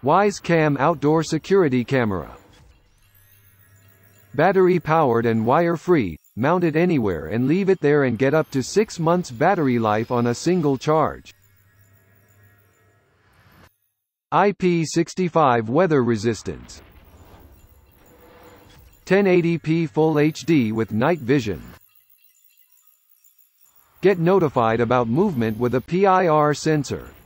Wyze Cam outdoor security camera. Battery-powered and wire-free, mount it anywhere and leave it there and get up to 6 months battery life on a single charge. IP65 weather resistance. 1080p Full HD with night vision. Get notified about movement with a PIR sensor.